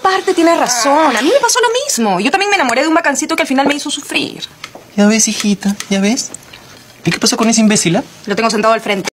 parte tiene razón. A mí me pasó lo mismo. Yo también me enamoré de un bacancito que al final me hizo sufrir. Ya ves, hijita, ya ves. ¿Y qué pasó con ese imbécil, ah? Lo tengo sentado al frente.